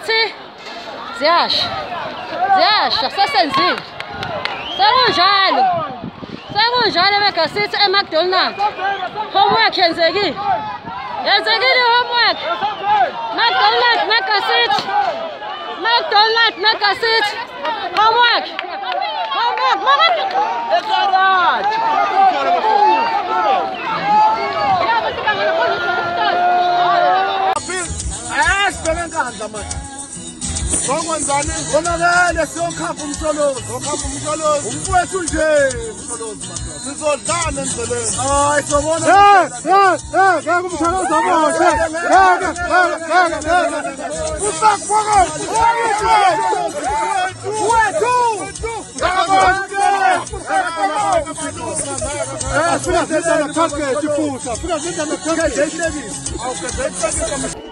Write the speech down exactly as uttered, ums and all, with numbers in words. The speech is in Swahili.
Sithi ziyasha. Ziyasha sesenzile. Sekunjalo. Sekunjalo Mega City eMcDonald's. Homework yenzekile. Yenzekile homework. McDonald's Mega City. McDonald's Mega City. Homework. Homework. Ngokwenzani ngonakele siyokhafa umhlolozi ngokhafa umhlolozi umfowethu nje umhlolozi madoda sizodlana endleleni hayi sobona eh eh eh ngeke umhlolozi aboshe ngeke ngeke usakubona wethu eh fika senza na target fusa fika senza na target